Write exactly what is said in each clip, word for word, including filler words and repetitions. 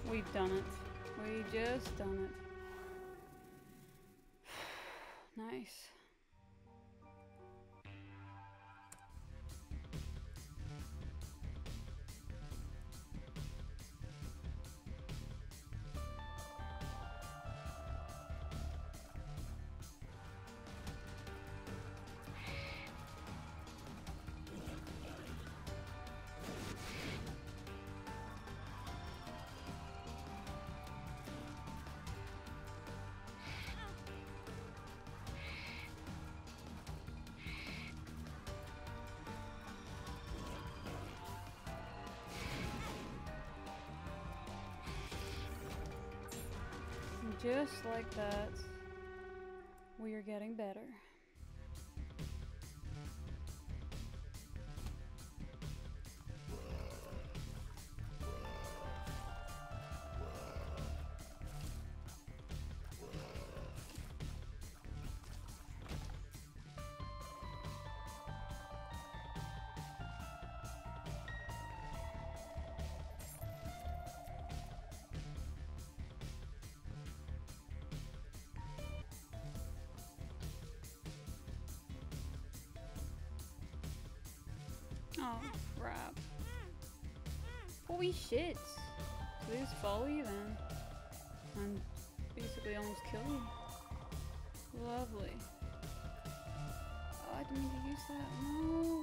We've done it. We just done it. Nice. Just like that, we are getting better. Oh, crap. Holy shit! So they just follow you then. And basically almost kill you. Lovely. Oh, I didn't mean to use that. No!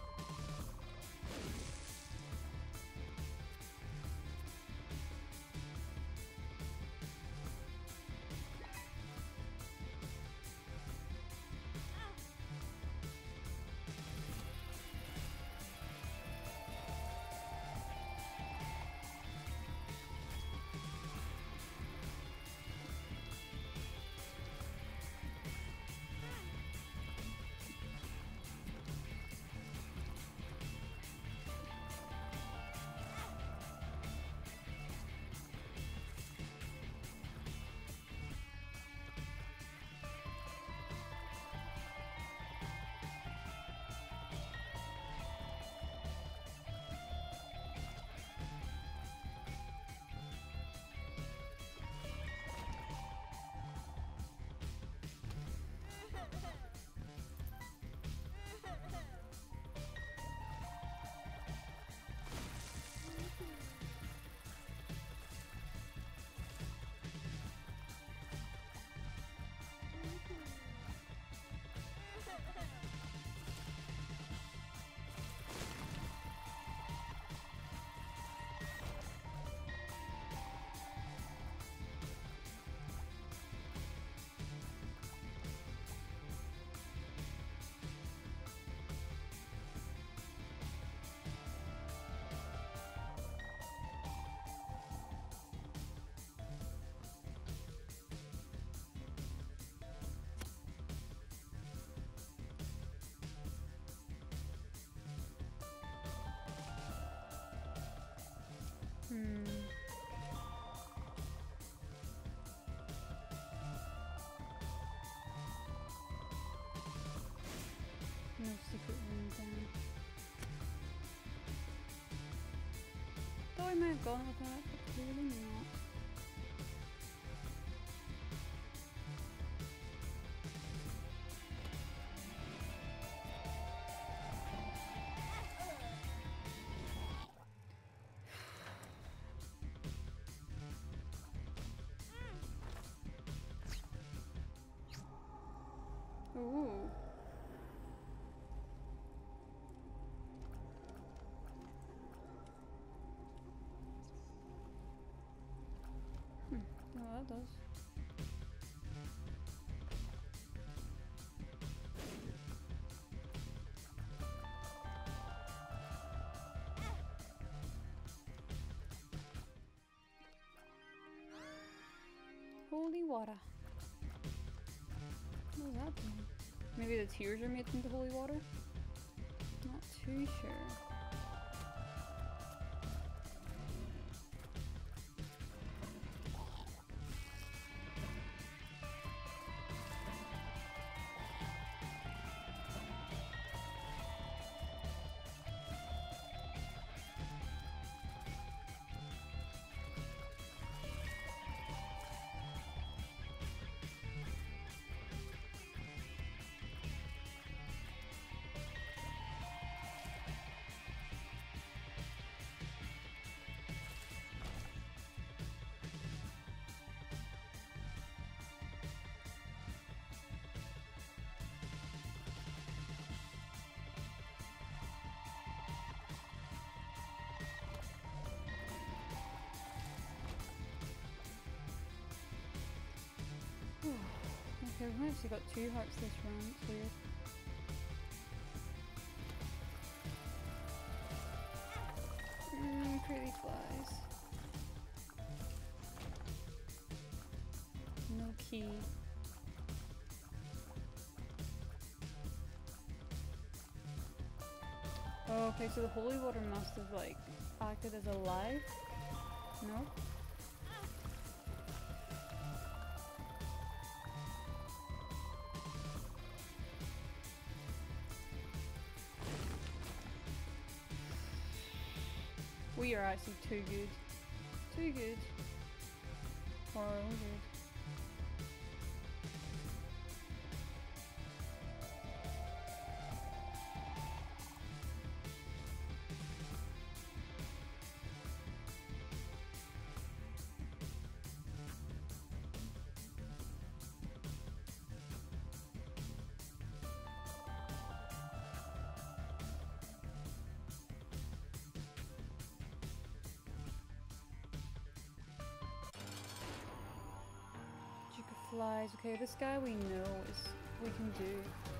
Hmm. No secret room down. Thought I might have gone with that, but clearly not. Ooh. Hmm. Well, that does. Holy water. What does that do? Maybe the tears are made into holy water? Not too sure. Okay, we've actually got two hearts this round, it's weird. Mmm, pretty flies. No key. Oh, okay, so the holy water must have like acted as a life? No? We are actually too good. Too good. Or good. Flies. Okay, this guy we know is we can do.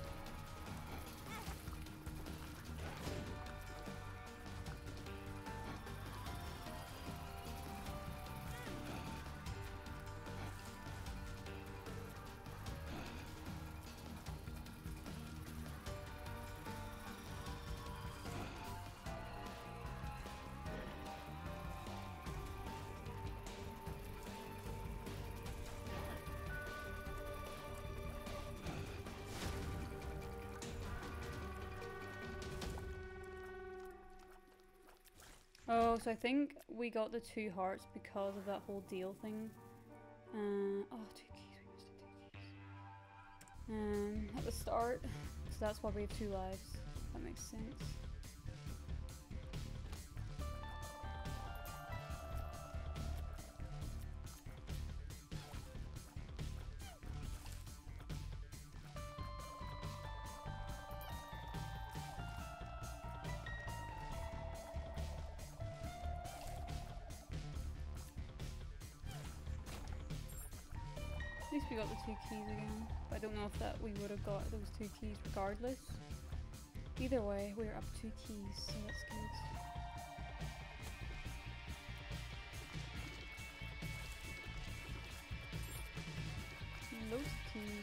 Oh, so I think we got the two hearts because of that whole deal thing. Uh, oh, two keys. We used two keys. Um, at the start. So that's why we have two lives. That makes sense. At least we got the two keys again. But I don't know if that we would have got those two keys regardless. Either way, we're up two keys, so that's good. Loads of keys.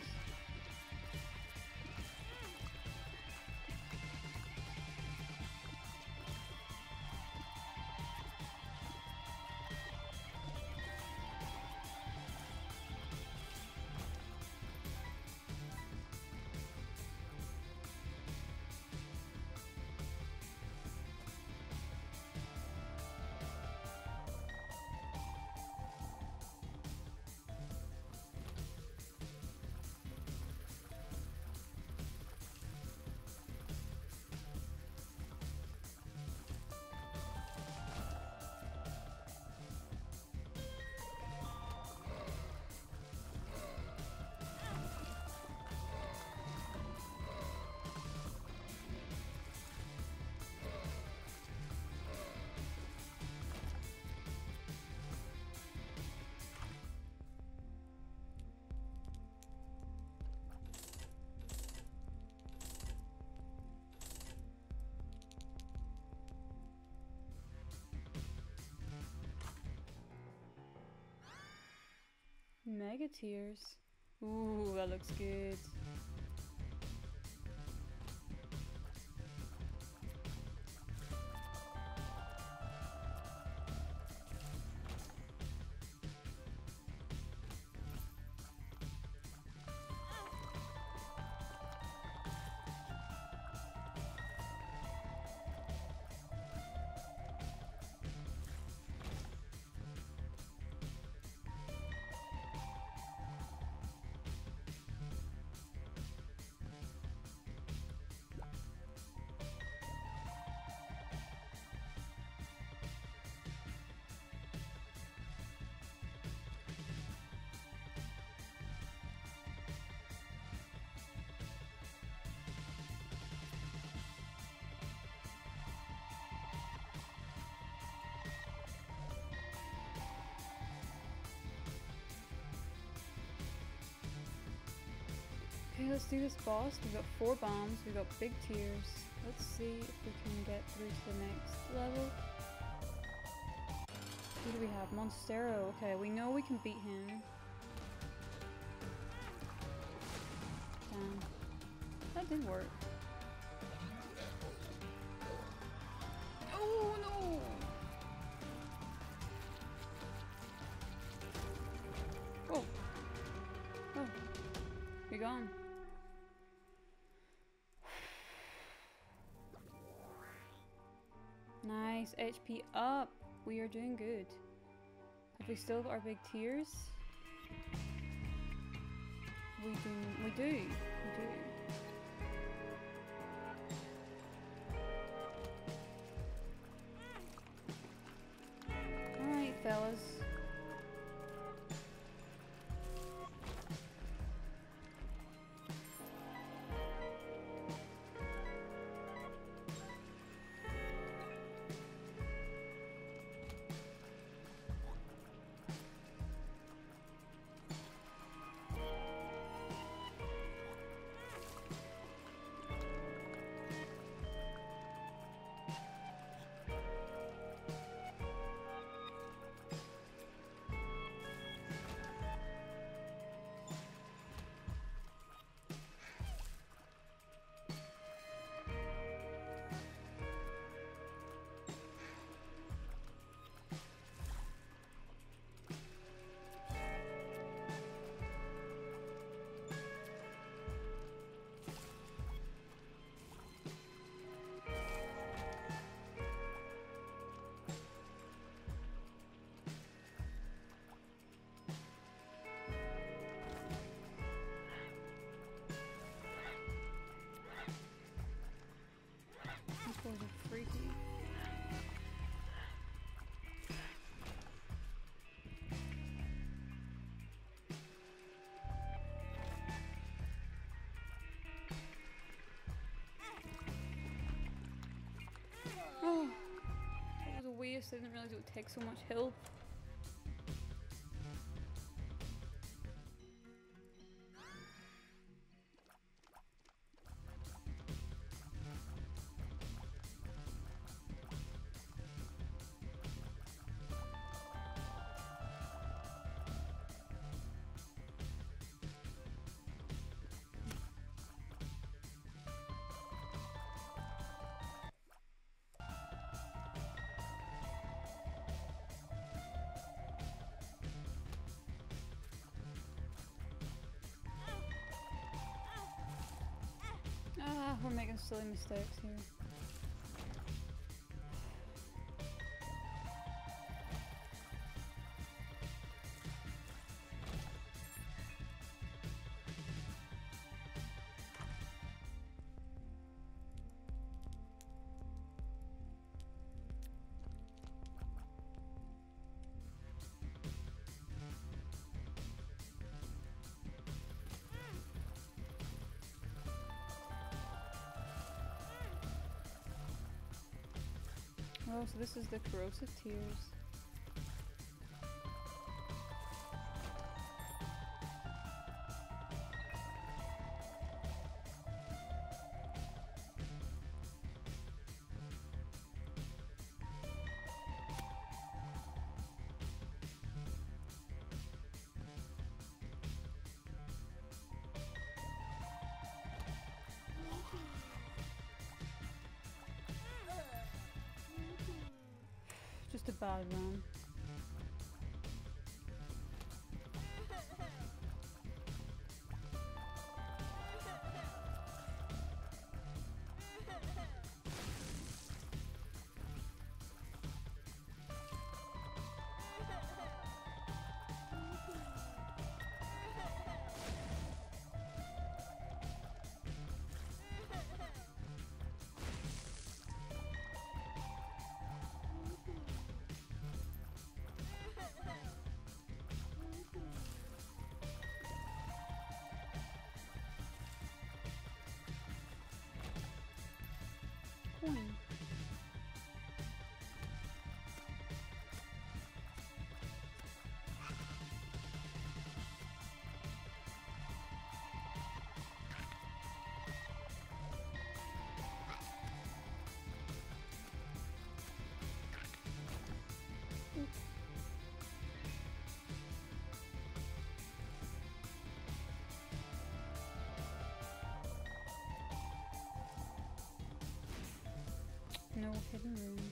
Mega tears. Ooh, that looks good. Okay, let's do this boss. We've got four bombs, we've got big tears. Let's see if we can get through to the next level. Who do we have? Monstero. Okay, we know we can beat him. Damn. That did work. Oh no! Oh. Oh. You're gone. Nice. H P up. We are doing good. Have we still got our big tears? We do. We do. We do. Alright, fellas. These are freaky. Oh, that was a waste. I didn't realize it would take so much health. Ah, we're making silly mistakes here. Oh, so this is the corrosive tears. Just a bad run. Coin. no hidden room.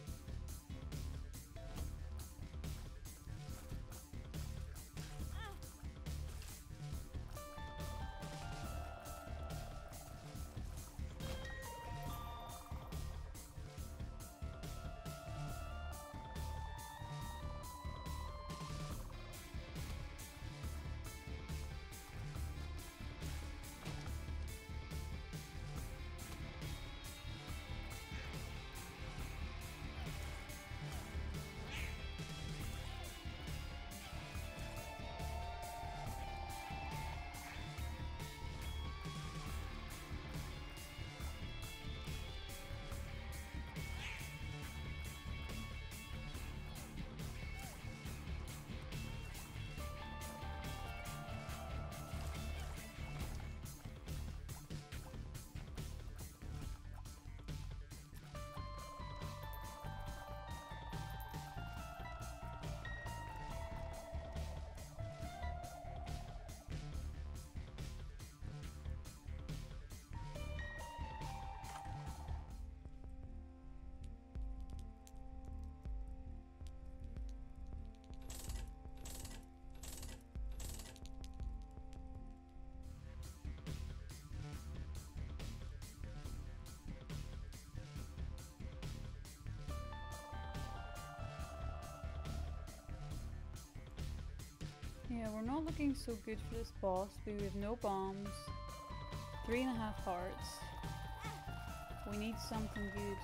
Yeah, we're not looking so good for this boss, but we have no bombs, three and a half hearts. We need something good.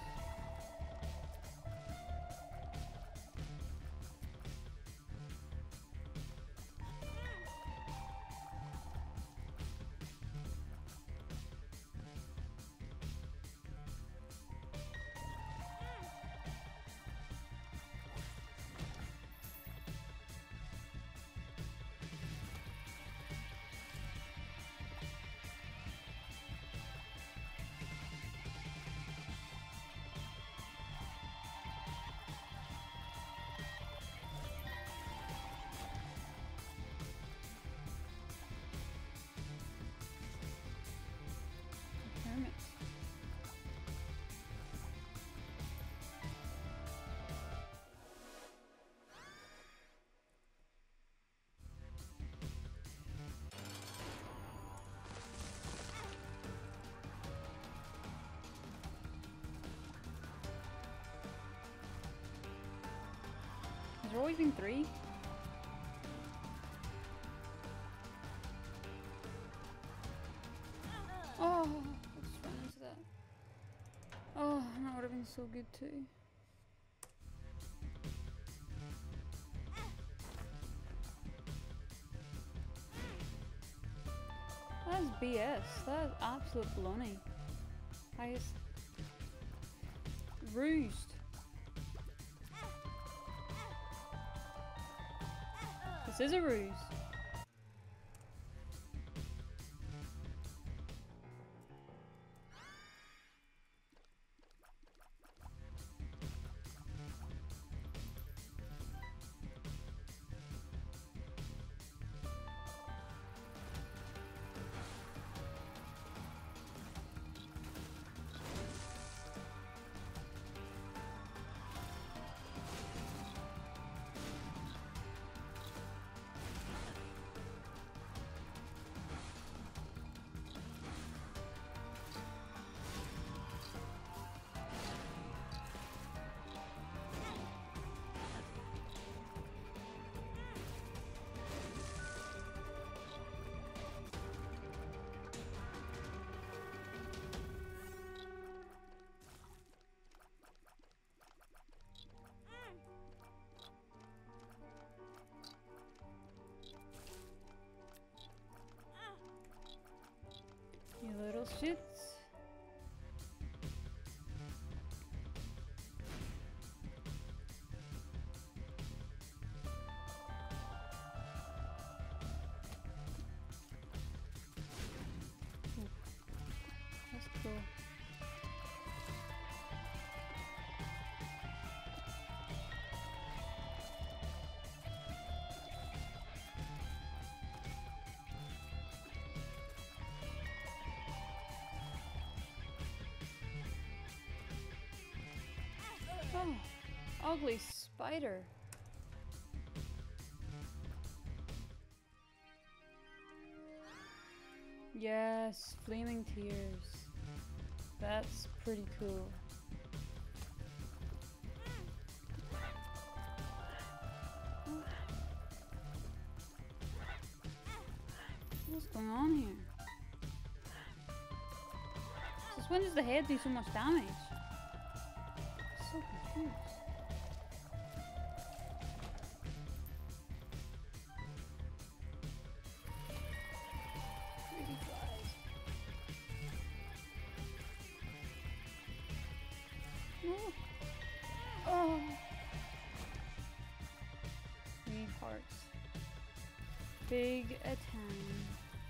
Hermit. Has there always been three? Oh, I just ran into that. Oh, that would have been so good too. That is B S. That is absolute baloney. I just... Rused. This is a ruse. You little shits. Ooh. That's cool. ugly spider. Yes, flaming tears. That's pretty cool. What's going on here? Since when does the head do so much damage? I'm so confused. Pretty flies. Oh. Oh. We need hearts. Big a time.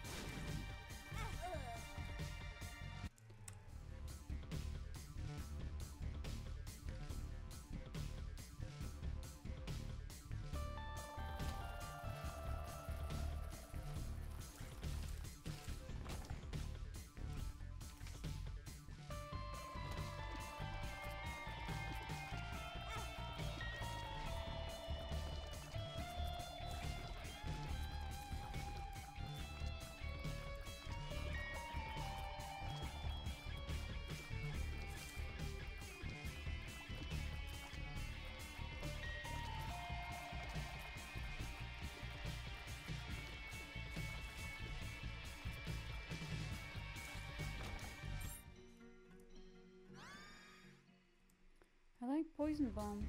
I like poison bombs.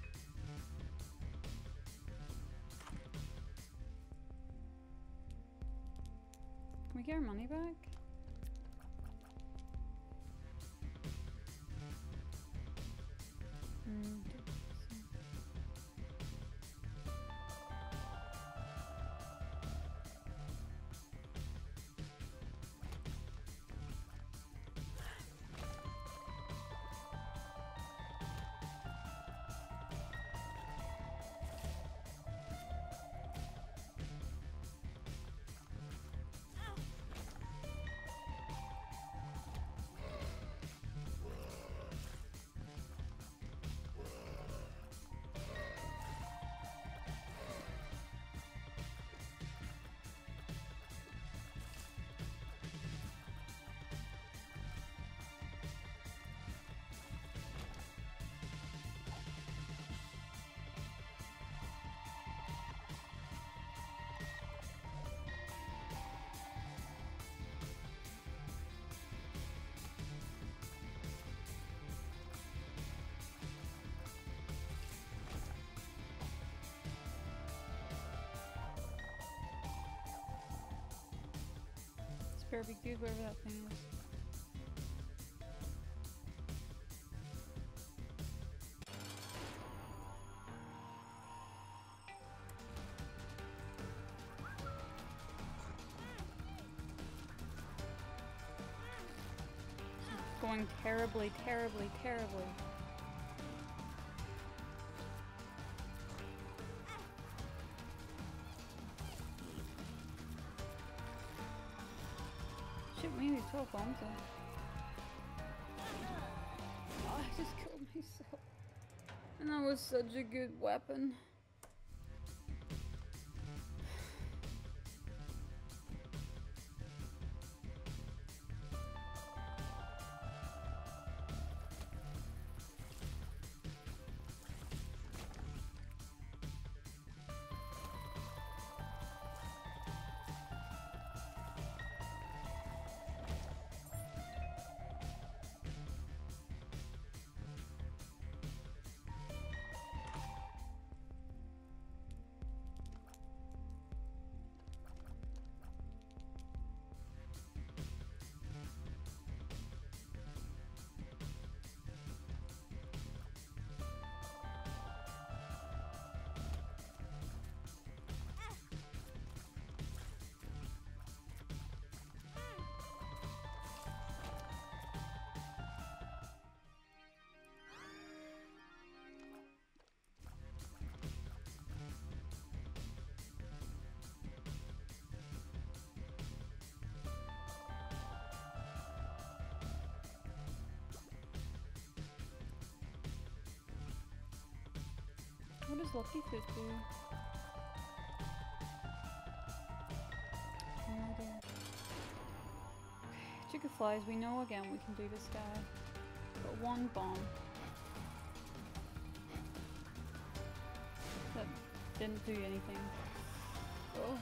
Can we get our money back? Hmm. Better be good, whatever that thing is. Going terribly, terribly, terribly. Shit, maybe twelve bombs though. Oh, I just killed myself. And that was such a good weapon. What does Lucky Fit do? No idea. Okay, Chicken Flies, we know again we can do this guy. Got one bomb. That didn't do anything. Oh.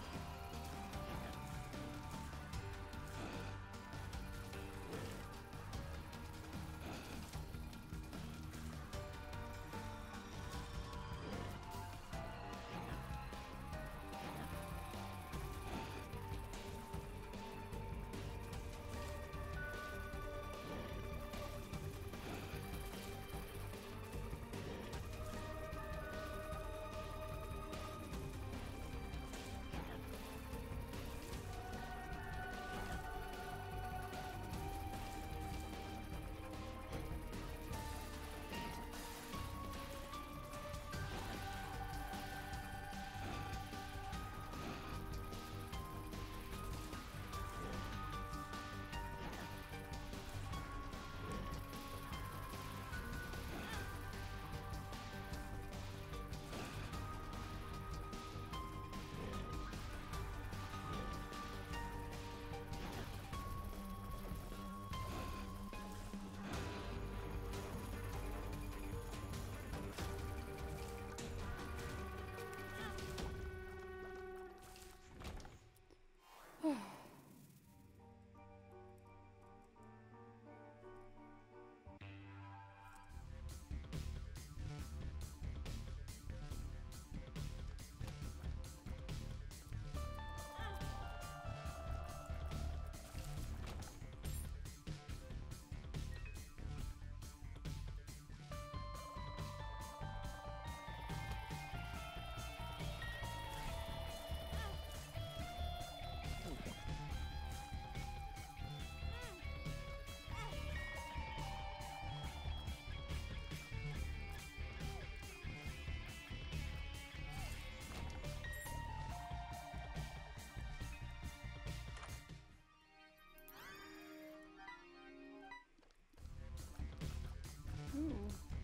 Ooh.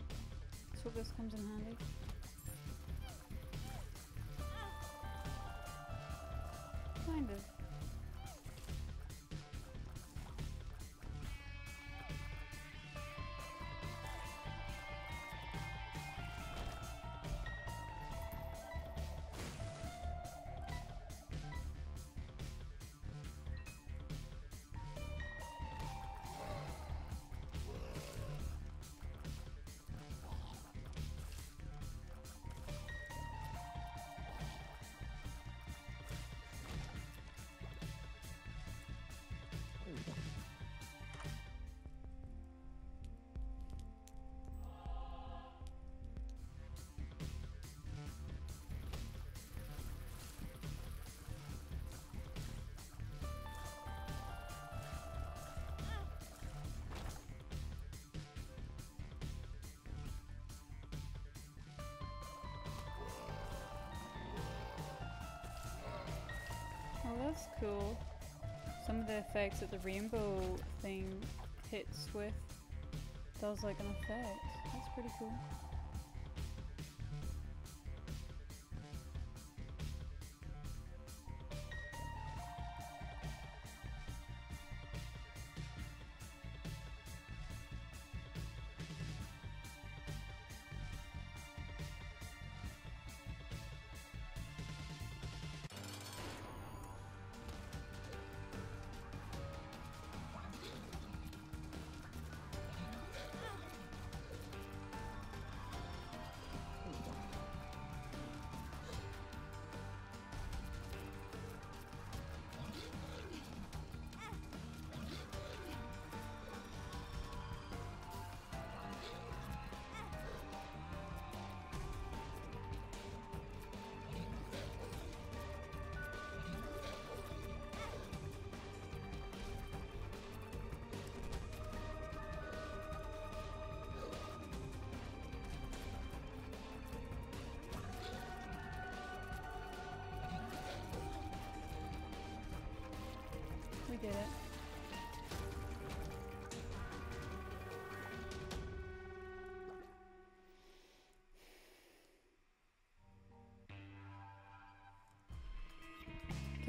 Let's hope this comes in handy. Kind of. Oh, that's cool. Some of the effects that the rainbow thing hits with does like an effect. That's pretty cool.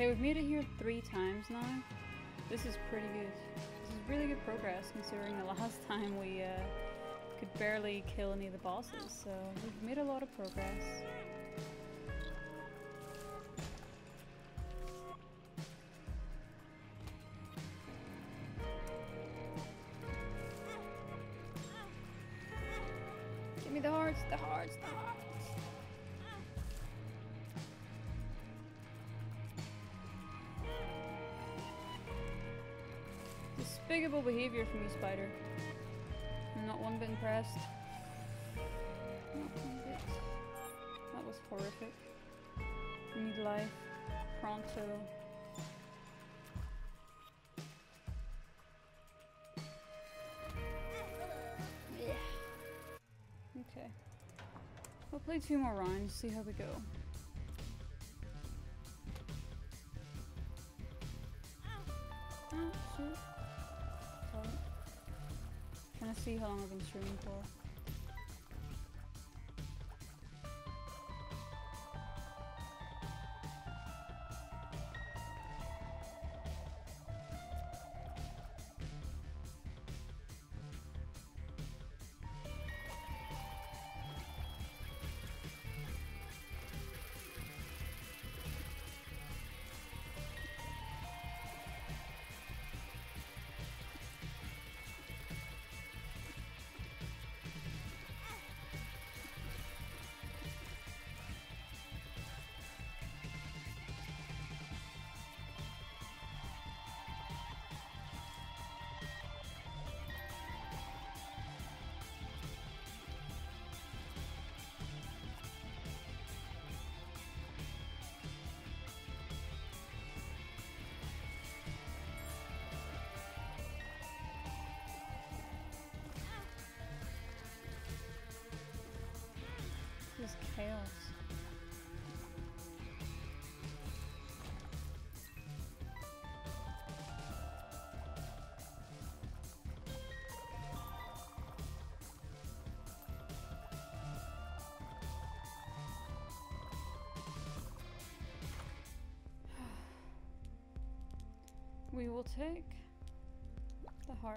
Okay, we've made it here three times now. This is pretty good. This is really good progress considering the last time we uh, could barely kill any of the bosses, so we've made a lot of progress. Give me the hearts, the hearts, the hearts! Despicable behavior from you, Spider. I'm not one bit impressed. Not one bit. That was horrific. I need life. Pronto. Yeah. Okay. We'll play two more rounds, see how we go. Oh, shit. Trying to see how long I've been streaming for. This is chaos. We will take the heart.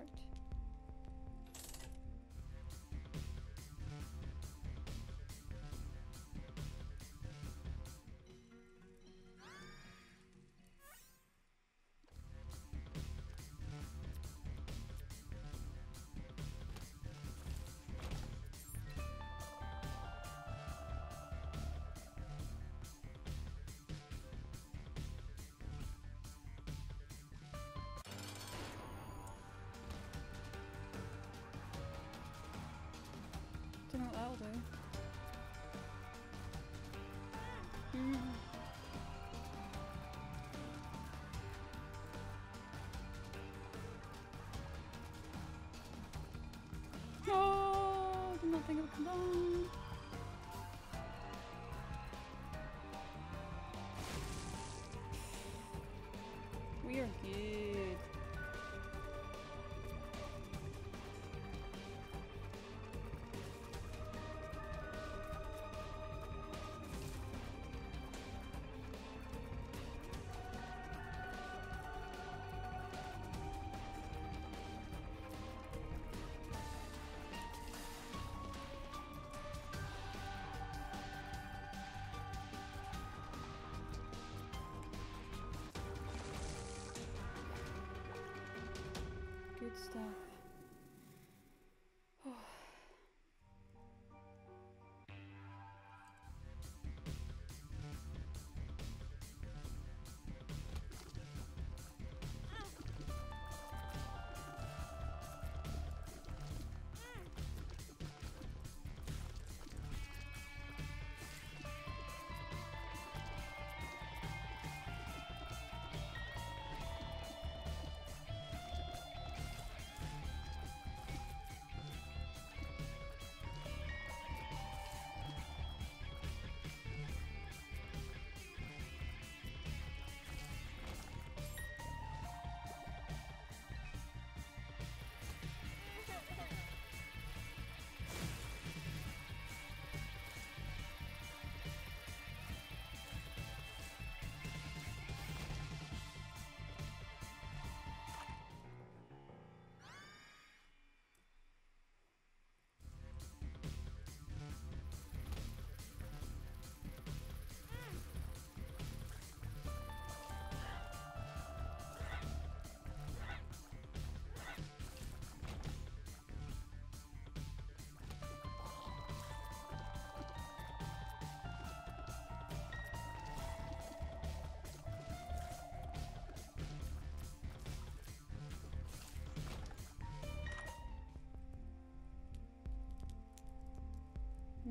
Don't know what that'll do. Mm. Oh, did not think it would come down. We are good. Good stuff.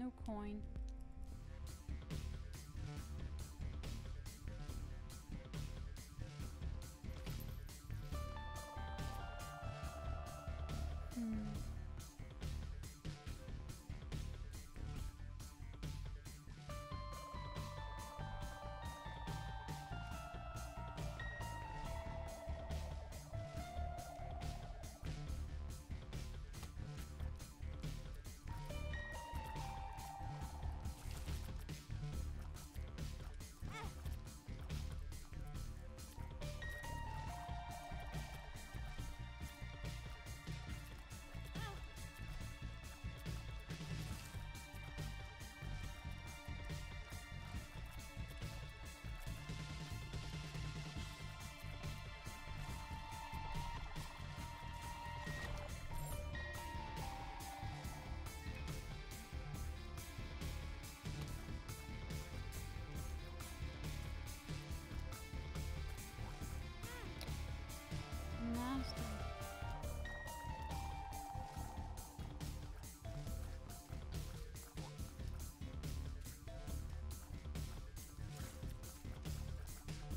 No coin. Hmm. Nasty.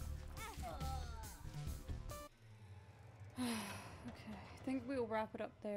Okay, I think we'll wrap it up there.